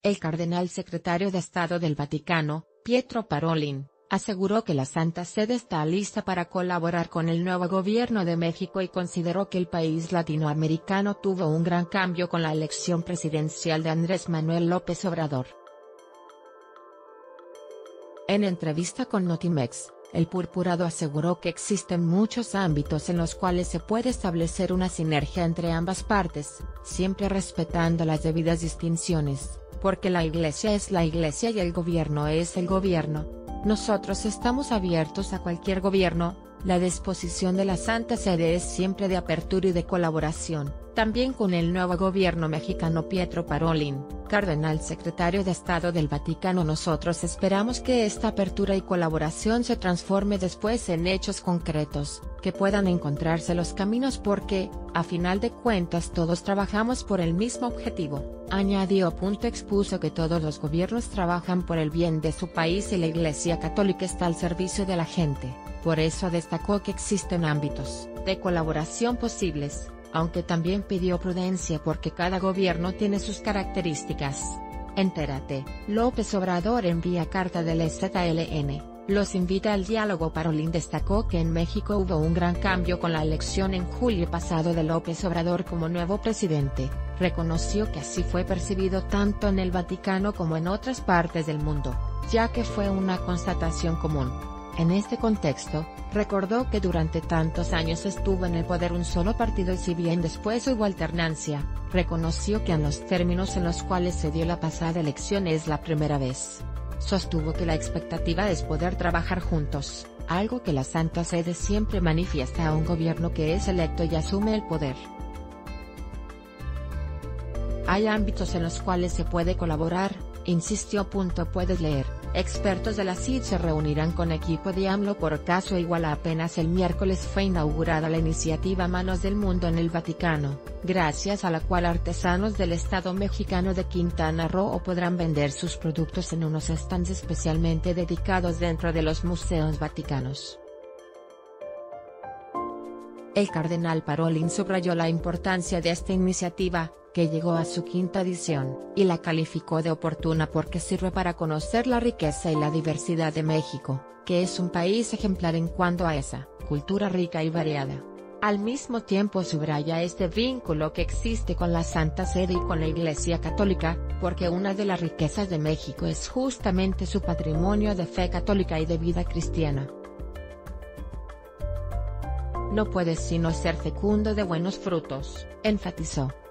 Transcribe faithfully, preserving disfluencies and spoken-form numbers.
El cardenal secretario de Estado del Vaticano, Pietro Parolin, aseguró que la Santa Sede está lista para colaborar con el nuevo gobierno de México y consideró que el país latinoamericano tuvo un gran cambio con la elección presidencial de Andrés Manuel López Obrador. En entrevista con Notimex, el purpurado aseguró que existen muchos ámbitos en los cuales se puede establecer una sinergia entre ambas partes, siempre respetando las debidas distinciones, porque la Iglesia es la Iglesia y el gobierno es el gobierno. Nosotros estamos abiertos a cualquier gobierno, la disposición de la Santa Sede es siempre de apertura y de colaboración, también con el nuevo gobierno mexicano. Pietro Parolin, cardenal secretario de Estado del Vaticano. Nosotros esperamos que esta apertura y colaboración se transforme después en hechos concretos, que puedan encontrarse los caminos porque, a final de cuentas todos trabajamos por el mismo objetivo, añadió. Expuso que todos los gobiernos trabajan por el bien de su país y la Iglesia Católica está al servicio de la gente, por eso destacó que existen ámbitos de colaboración posibles, aunque también pidió prudencia porque cada gobierno tiene sus características. Entérate, López Obrador envía carta del E Z L N, los invita al diálogo. Parolin destacó que en México hubo un gran cambio con la elección en julio pasado de López Obrador como nuevo presidente, reconoció que así fue percibido tanto en el Vaticano como en otras partes del mundo, ya que fue una constatación común. En este contexto, recordó que durante tantos años estuvo en el poder un solo partido y si bien después hubo alternancia, reconoció que en los términos en los cuales se dio la pasada elección es la primera vez. Sostuvo que la expectativa es poder trabajar juntos, algo que la Santa Sede siempre manifiesta a un gobierno que es electo y asume el poder. Hay ámbitos en los cuales se puede colaborar, insistió. Puedes leer. Expertos de la C I D se reunirán con equipo de AMLO por caso Iguala. Apenas el miércoles fue inaugurada la iniciativa Manos del Mundo en el Vaticano, gracias a la cual artesanos del Estado mexicano de Quintana Roo podrán vender sus productos en unos stands especialmente dedicados dentro de los museos vaticanos. El cardenal Parolin subrayó la importancia de esta iniciativa, que llegó a su quinta edición, y la calificó de oportuna porque sirve para conocer la riqueza y la diversidad de México, que es un país ejemplar en cuanto a esa cultura rica y variada. Al mismo tiempo subraya este vínculo que existe con la Santa Sede y con la Iglesia Católica, porque una de las riquezas de México es justamente su patrimonio de fe católica y de vida cristiana. No puedes sino ser fecundo de buenos frutos, enfatizó.